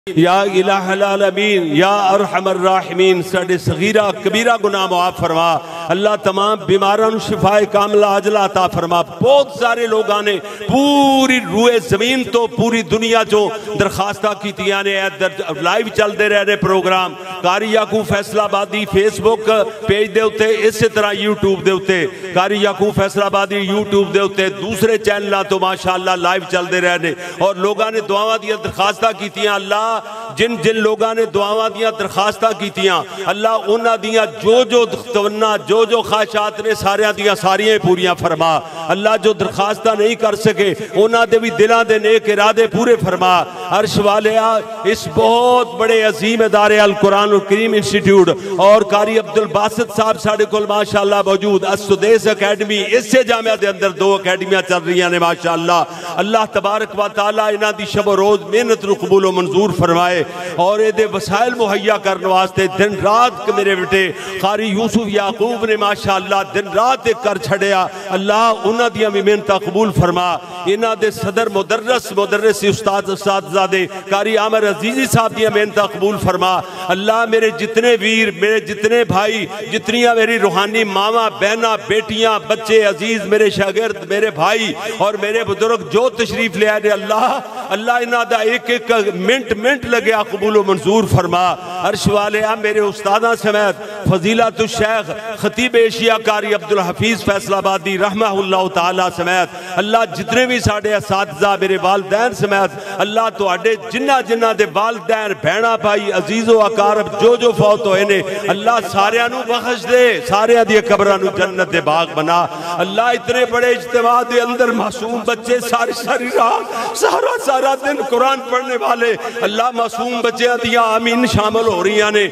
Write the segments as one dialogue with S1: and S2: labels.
S1: या इलाहल आलमीन या अरहमर राहिमीन साडे सगीरा कबीरा गुनाह माफ फरमा। अल्लाह तमाम बीमारां नूं शिफाए कामला अजला अता फरमा। बहुत सारे लोगों ने पूरी रूए जमीन तो पूरी दुनिया चो दरखास्तां कीतियां ने। लाइव चलते रह रहे प्रोग्राम कारी याकूब फैसलाबादी फेसबुक पेज दे उत्ते, इस तरह यूट्यूब दे उत्ते कारी याकूब फैसलाबादी यूट्यूब दे उत्ते दूसरे चैनलों तो माशाअल्लाह लाइव चलते रह रहे और लोगों ने दुआवां दी दरखास्तां कीतियां। अल्लाह जिन जिन लोगों ने दुआवां दी दरखास्तां कीतियां अल्लाह उन्हां दियां जो तमन्ना जो ख्वाहिशात ने सारियां दियां सारियां पूरियां फरमा। अल्लाह जो दरखास्तां नहीं कर सके उन्हां दे भी दिलां दे नेक इरादे पूरे फरमा। अर्श वालिया इस बहुत बड़े अजीम इदारे अल कुरान करीम इंस्टीट्यूट और कारी अब्दुल बासित साहब साडे कोल माशाअल्लाह मौजूद असुदेस अकेडमी इसे जामिया दे अंदर दो अकेडमियां चल रही ने माशाअल्लाह। अल्लाह तबारक व तआला इन्हां दी शब रोज मेहनत नूं कबूल व मंजूर फरमाए और ये वसाइल मुहैया करने वास्ते दिन रात मेरे बेटे कारी यूसुफ याकूब ने माशाअल्लाह दिन रात एक कर छड़िया। अल्लाह उन्हां दी भी मेहनत कबूल फरमा। इन्हां दे सदर मुदर्रिस उस्ताद कारी आमिर अजीजी साहब दी मेहनत कबूल फरमा। अल्लाह मेरे जितने वीर मेरे जितने भाई जितनियां मेरी रूहानी मावा बहना बेटियां बच्चे अजीज मेरे शागिर्द मेरे भाई और मेरे बुजुर्ग जो तशरीफ ले आए अल्लाह इन्हां दा एक एक मिनट लगे कबूल मंजूर फरमा। अर्श वाले मेरे उस्तादा समेत फजीलतुल शेख खतीब एशिया कारी अब्दुल हफीज फैसलाबादी रहमहुल्लाह तआला समेत अल्लाह जितने भी साडे असातिज़ा मेरे वालदैन समेत अल्लाह तुहाडे जिन्ना दे वालदैन भैणा भाई अजीजो अकारब जो फौत होए ने अल्लाह सारियां नूं बख्श दे, सारियां दी कब्रां नूं जन्नत दे बाग बना। अल्लाह इतने बड़े इज्तिमा दे अंदर मासूम बच्चे सारी रात सारा दिन कुरान पढ़ने वाले अल्लाह मासूम बच्चों दियां आमीन शामिल हो रही ने।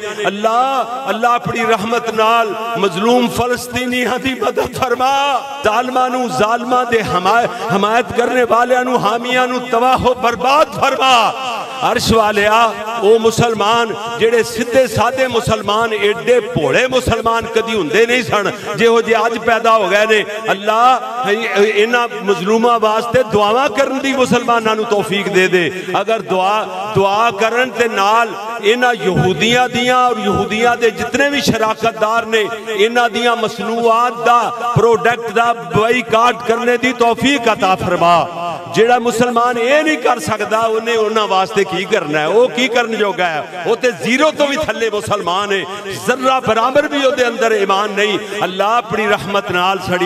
S1: अल्लाह अपनी रहमत नाल मजलूम फलस्तीनियां दी मदद फरमा। जालिमां दे हमायत करने वालियां नूं हामियां नूं तबाह बर्बाद फरमा। अर्श वालिया वो मुसलमान जेड़े सीधे साधे मुसलमान एडे भोले मुसलमान कदी हुंदे नहीं सन जिहो जे अज पैदा हो गए ने। अल्लाह इन्हां मजलूमां वास्ते दुआवां करन दी मुसलमानां नूं तौफीक दे दे। अगर दुआ करन ते नाल इन्हां यहूदियां दियां और यहूदियां दे जितने भी शराकतदार ने इन्हां दियां मसनूआत दा प्रोडक्ट दा बाईकाट करने दी तौफीक अता फरमा। जेड़ा मुसलमान ये नहीं कर सकता उन्हें उन्हां वास्ते की करना है, वो की करन जोगा है, वो ते जीरो तो भी थल्ले मुसलमान है, जर्रा बराबर भी उहदे अंदर ईमान नहीं। अल्लाह अपनी रहमत नाल साडी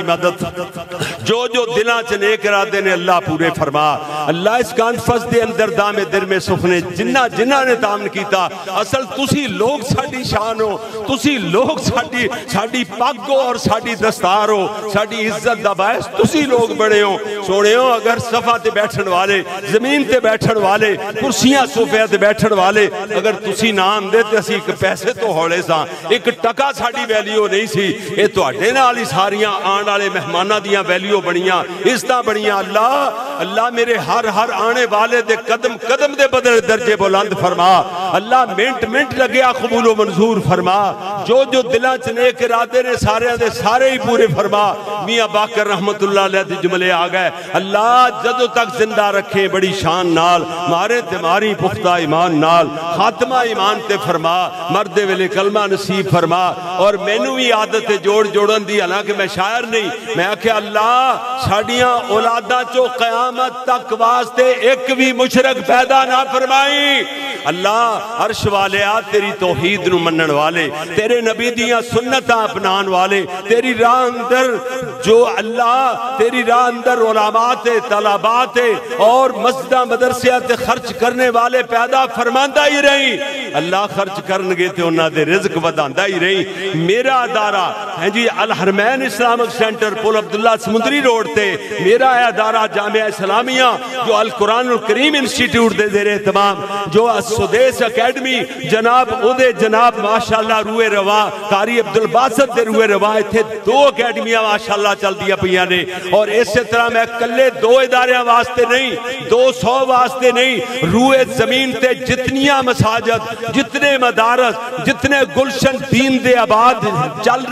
S1: मदद जो दिलां च नेक इरादे ने अल्लाह पूरे फरमा। अल्लाह इस कॉन्फ्रेंस दे अंदर दामे दिल में सुखने जिन्ना ने तामन कीता असल तुसी लोग साडी शान हो, तुसी लोग साडी पग हो और साडी दस्तार हो, साडी इज्जत दा बायस तुसी लोग बड़े हो। सोने हो अगर सफा ते बैठन वाले जमीन ते बैठन वाले कुर्सियां सोफिया ते बैठन वाले अगर तुसी ना आंदे ते असीं एक पैसे तो हौले सा एक टका साडी वैल्यू नहीं सी। ये तुहाडे नाल ही सारियां आने वाले मेहमानां दियां वैल्यू बनियां इज्जतां बनियां। अल्लाह मेरे हर आने वाले दे कदम दे बदले दर्जे बुलंद फरमा। अल्लाह मिनट लगे कबूल मंजूर फरमा। जो दिलां च नेक इरादे ने सारियां दे सारे ही पूरे फरमा। मियां बाकर रहमतुल्लाह अलैह दे जुमले आ गए। अल्लाह जदों तक जिंदा रखे बड़ी शान नाल मारे ते मारी पुख्ता ईमान नाल खात्मा ईमान ते फरमा। मरदे वेले कलमा नसीब फरमा। और मैनू भी आदत है जोड़न दी, हालांकि मैं शायर नहीं, मैं आख्या अल्लाह साडियां औलादां चो कयामत तक वास्ते एक भी मुशरक पैदा ना फरमाई। अल्लाह अर्श वालिया तेरी तौहीद नूं मनण वाले तेरे नबी दियां सुन्नतां अपनाने वाले तेरी राह अंदर जो अल्लाह तेरी राह अंदर उलमात तलबात और मस्जिदां मदरसियां ते खर्च करने वाले पैदा फरमांदा ही रही। अल्लाह खर्च करनगे ते उन्हां दे रिज़्क वधांदा ही रही। मेरा अदारा है जी अल हरमैन इस्लामिक सेंटर पुल अब्दुल्ला समुंदरी रोड ते मेरा अदारा जामिया इस्लामिया जो अल कुरान करीम इंस्टीट्यूट दे ज़ेरे तमाम जो सुदेश अकेडमी जनाब माशाअल्लाह रूए रवा कारी अब्दुल बासित दे रूए रवा इत्थे दो अकेडमियां माशाअल्लाह चलदियां पईयां ने। और इस तरह मैं कल्ले दो इदारियां वास्ते नहीं 200 वास्ते नहीं रूए जमीन ते जितनियां मसाजिद जितने मदारस जितने गुलशन दीन दे आबाद चल रहे ने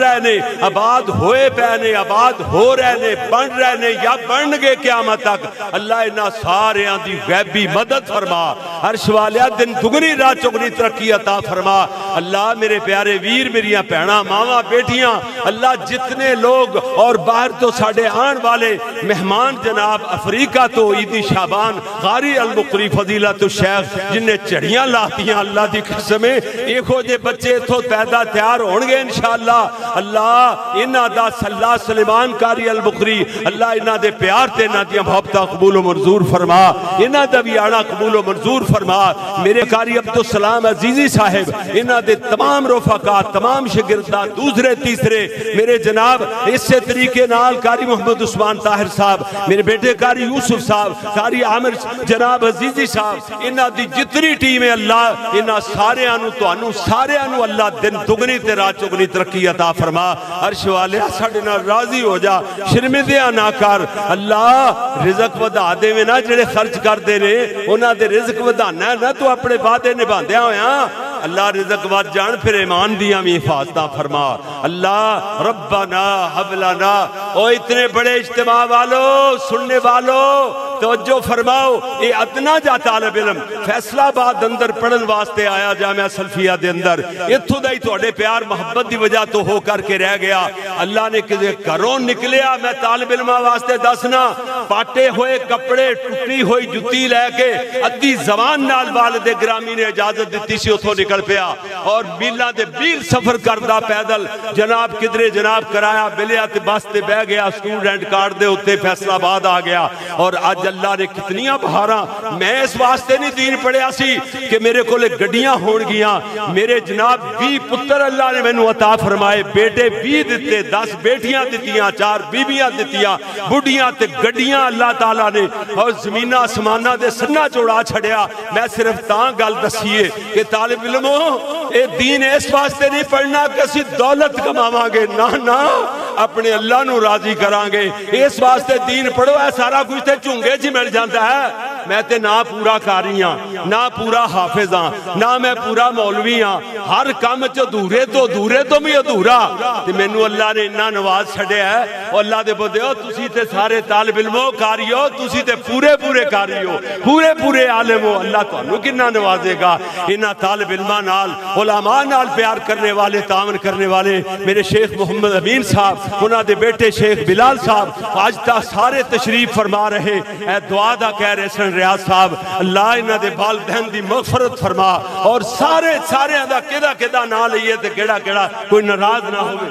S1: आबाद होए पे ने, आबाद हो रहे ने, बन रहे ने या बन गए क़यामत तक। अल्लाह इन्हां सारियां दी गैबी मदद फरमा, अर्श वालिया दिन दुगनी रात चौगनी तरक्की अता फरमा। अल्लाह मेरे प्यारे वीर, मेरियां भैणां, मावां, बेटियां, अल्लाह जितने लोग और बाहर तो साढ़े आने वाले मेहमान जनाब अफ्रीका तो ईदी शाबान कारी अल मुकरी फजीलत शेख जिन्हें झड़ियां लातियां, अल्लाह की कसम इहो जे बच्चे इथों पैदा तैयार होणगे इंशाअल्लाह। अल्लाह इन्हां दा सल्ला सलेमान कारी अल मुकरी, अल्लाह इन्हां दे प्यार ते इन्हां दी मोहब्बतां कबूल व मंजूर फरमा, इन्हां दा भी आना कबूल व मंजूर फरमा। मेरे कारी अब्दुल सलाम अजीजी साहिब, इन्हां दे तमाम रोफाका, तमाम शागिर्दां, दूसरे तीसरे मेरे जनाब इस तरीके नाल कारी मोहम्मद उस्मान ताहिर साहब, मेरे बेटे कारी यूसुफ साहब, कारी आमिर जनाब अजीजी साहब, इन्हां दी जितनी टीम है अल्लाह इन्हां सारियां नूं तुहानूं सारियां नूं अल्लाह दिन दुगनी ते रात चौगनी तरक्की अता फरमा। अर्श वालिया साडे नाल राजी हो जा, शर्मिंदियां ना कर। अल्लाह रिज़क वधा देवे ना, जेड़े खर्च करदे ने उन्हां दे रिज़क वधाना है ना, तू अपने वादे निभांदियां होया अल्लाह रिज़क वध जान, फिर ईमान दियां भी हिफाजतां फरमा। अल्लाह रब्बना हबलना, ओ इतने बड़े इज्तिमा वालों, सुनने वालों तवज्जो फरमाओ, ये अदना जा तालिब इल्म फैसलाबाद अंदर पढ़न वास्ते आया जामिया सल्फिया दे अंदर, इत्थों दा ही तुहाडे प्यार मोहब्बत की वजह तो हो करके रह गया। अल्लाह ने किसी घरों निकलिया, मैं तालिब इल्मां वास्ते दसना, पाटे हुए कपड़े, टुटी हुई जुत्ती लैके अद्धी जबान नाल वालिद गिरामी ने इजाजत दी सी, उथों निकल पिया और मीलां दे मील सफर करदा पैदल जनाब किधरे जनाब कराया बिलिया ते बस ते बह गया, स्टूडेंट कार्ड दे उत्ते फैसलाबाद आ गया। और अज अल्लाह ने कितनियां बहारा, मैं इस वास्ते नहीं दीन पढ़िया सी कि मेरे कोले गड्डियां होणगियां, मेरे जनाब 20 पुत्र अल्लाह ने मैनू अता फरमाए, बेटे 20 दिते, 10 बेटियां दित्तियां, 4 बीबियां दित्तियां, बुढ़ियां ते गड्डियां अल्लाह ताला ने, और जमीना आसमाना दे सन्ना चौड़ा छड़िया। मैं सिर्फ तां गल दसीए कि तालिब इल्मो ये दीन इस वास्ते नहीं पढ़ना कि असीं दौलत कमावांगे, ना ना अपने अल्लाह नू राजी करांगे, इस वास्ते दीन पढ़ो। है सारा कुछ तो झुंगे च मिल जाता है। मैं ते ना पूरा कारी हाँ, ना पूरा हाफिज हाँ, ना मैं पूरा मौलवी हाँ, हर काम च अधूरे तो भी अधूरा, ते मैनू अल्लाह ने इन्ना नवाज छड़िया है। और अल्लाह दे बंदेओ, तुसी ते सारे तालिब इल्मो कारियो, तुसी ते पूरे पूरे कारियो, पूरे पूरे आलिम हो। अल्लाह तुहानू किन्ना नवाजेगा। इन्हां तालिब इल्मां नाल, उलमा नाल प्यार करने वाले, तावन करने वाले मेरे शेख मोहम्मद अमीन साहब, उन्हां दे बेटे शेख बिलाल साहब आज तक सारे तशरीफ फरमा रहे। ए दुआ दा कह रहे सन रियाज साहब, अल्लाह इन्हां दे वालिदैन दी मगफरत फरमा, और सारे सारे दा केदा केदा नाम लईए ते केड़ा केड़ा कोई नाराज ना होवे।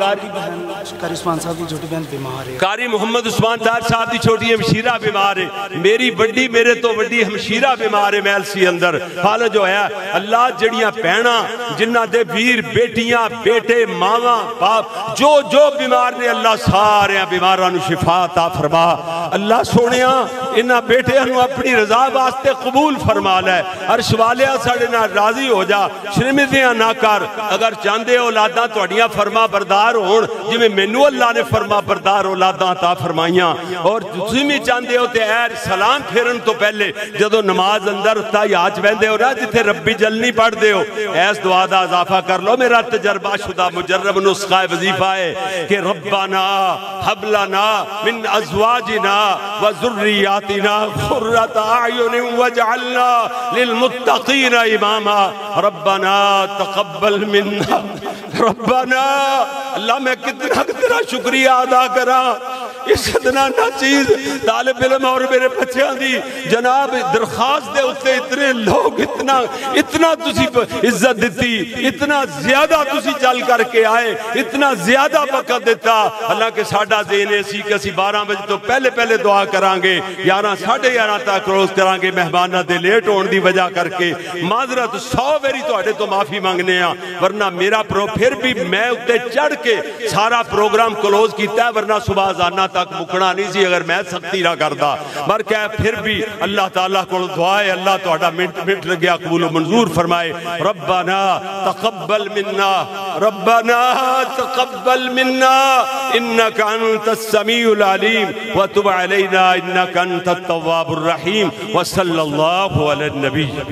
S2: कारी उस्मान साहब दी छोटी बहन बीमार है,
S1: कारी मोहम्मद उस्मान ताहिर साहब दी छोटी हमशीरा बीमार है, मेरी बड़ी मेरे तो बड़ी हमशीरा बीमार है मैलसी अंदर फालज होया। अल्लाह जड़ियां भैणां जिन्हां दे वीर बेटियां बेटे मावां बाप जो जो बीमार ने, अल्लाह सारे बीमारां नूं शिफा अता फरमा। अल्लाह सोनिया इन्हां बेटियां नूं अपनी रजा वास्ते कबूल फरमा लै। अर्श वालिया साडे नाल राजी हो जा, शर्मिंदियां ना कर। अगर चाहते औलादां तुहाडियां फरमा बरदार होण, जिवें मैनू अल्लाह ने फरमा बरदार औलादां अता फरमाइयां, और तुसीं भी चाहते हो ते ऐ सलाम फेरन तो पहले जदों नमाज अंदर तहियात बहंदे हो ना, जिथे रब्बी जलनी पढ़दे हो, ऐस दुआ दा इजाफा कर लो। मेरा तजर्बा शुदा मुजर्रब नुस्खा वजीफा है कि रब्बाना हबलना मिन अज़वाजिना व ज़ुर्रियातिना क़ुर्रता अयुन वजअलना लिलमुत्तक़ीना इमामा रब्बाना तक़ब्बल मिन्ना। रब्बाना अल्लाह मैं कितना तेरा शुक्रिया अदा करा, इस इतना ना चीज तालिब इल्म और मेरे बच्चों की जनाब दरखास्त दे उत्ते इतने लोग इतना इतना तुसी इज्जत दी, इतना ज्यादा तुसी चल करके आए, इतना ज्यादा वक्त दिता। अल्लाह के साडा ज़हन है सी कि असी 12 बजे तो पहले पहले दुआ करांगे, 11 साढ़े 11 तक क्लोज करांगे, मेहमानां दे लेट होने की वजह करके माजरत 100 वारी तुहाडे तो माफी मंगने आ, वरना मेरा फिर भी मैं उत्ते चढ़ के सारा प्रोग्राम क्लोज किया, वरना सुबह अज़ाना तक मुकना नहीं सी अगर मैं सख्ती ना करता। पर क्या फिर भी अल्लाह ताला को दुआ है, अल्लाह तुहाडा मिनट मिनट लग्या कबूल मंजूर फरमाए। रब्बना तक़ब्बल मिन्ना, रब्बना तक़ब्बल मिन्ना इन्नका अंतस समीउल अलीम व तुब अलैना इन्नका अंतत तव्वाबुर रहीम व सल्लल्लाहु अला नबी।